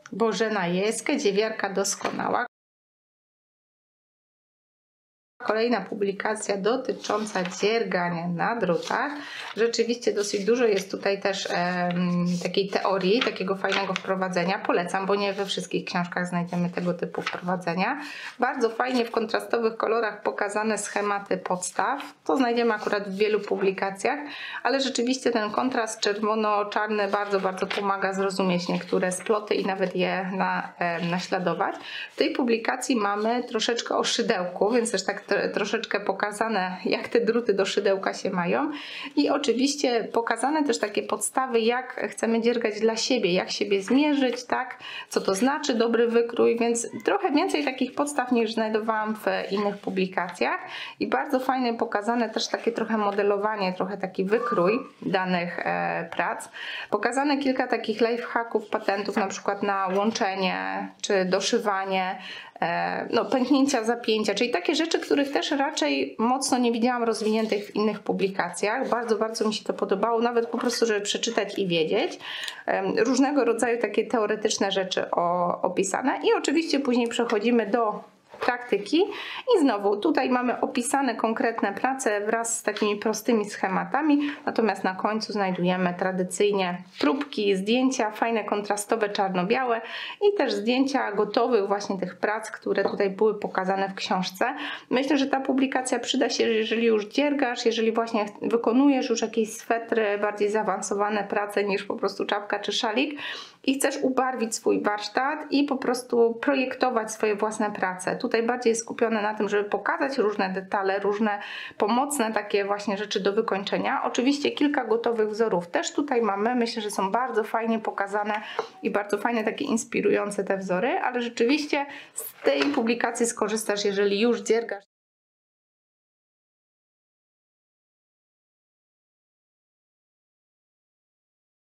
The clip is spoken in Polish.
Bożena Jeskę, dziewiarka doskonała. Kolejna publikacja dotycząca dziergania na drutach. Rzeczywiście dosyć dużo jest tutaj też takiej teorii, takiego fajnego wprowadzenia. Polecam, bo nie we wszystkich książkach znajdziemy tego typu wprowadzenia. Bardzo fajnie w kontrastowych kolorach pokazane schematy podstaw. To znajdziemy akurat w wielu publikacjach, ale rzeczywiście ten kontrast czerwono-czarny bardzo pomaga zrozumieć niektóre sploty i nawet je naśladować. W tej publikacji mamy troszeczkę o szydełku, więc też tak troszeczkę pokazane, jak te druty do szydełka się mają i oczywiście pokazane też takie podstawy, jak chcemy dziergać dla siebie, jak siebie zmierzyć, tak, co to znaczy dobry wykrój, więc trochę więcej takich podstaw niż znajdowałam w innych publikacjach i bardzo fajnie pokazane też takie trochę modelowanie, trochę taki wykrój danych prac. Pokazane kilka takich lifehacków, patentów, na przykład na łączenie czy doszywanie, pęknięcia, zapięcia, czyli takie rzeczy, których też raczej mocno nie widziałam rozwiniętych w innych publikacjach. Bardzo mi się to podobało, nawet po prostu, żeby przeczytać i wiedzieć. Różnego rodzaju takie teoretyczne rzeczy opisane i oczywiście później przechodzimy do praktyki i znowu tutaj mamy opisane konkretne prace wraz z takimi prostymi schematami, natomiast na końcu znajdujemy tradycyjnie próbki, zdjęcia, fajne kontrastowe, czarno-białe i też zdjęcia gotowych właśnie tych prac, które tutaj były pokazane w książce. Myślę, że ta publikacja przyda się, jeżeli już dziergasz, jeżeli właśnie wykonujesz już jakieś swetry, bardziej zaawansowane prace niż po prostu czapka czy szalik i chcesz ubarwić swój warsztat i po prostu projektować swoje własne prace. Tutaj bardziej jest skupione na tym, żeby pokazać różne detale, różne pomocne takie właśnie rzeczy do wykończenia. Oczywiście kilka gotowych wzorów też tutaj mamy. Myślę, że są bardzo fajnie pokazane i bardzo fajne, takie inspirujące te wzory, ale rzeczywiście z tej publikacji skorzystasz, jeżeli już dziergasz.